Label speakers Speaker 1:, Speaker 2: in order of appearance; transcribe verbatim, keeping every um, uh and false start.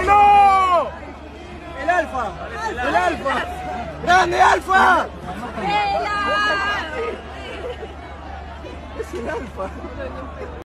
Speaker 1: ¡No!
Speaker 2: ¡El Alfa! ¡El Alfa! ¡Grande Alfa!
Speaker 3: ¡Vela!
Speaker 2: Es el Alfa.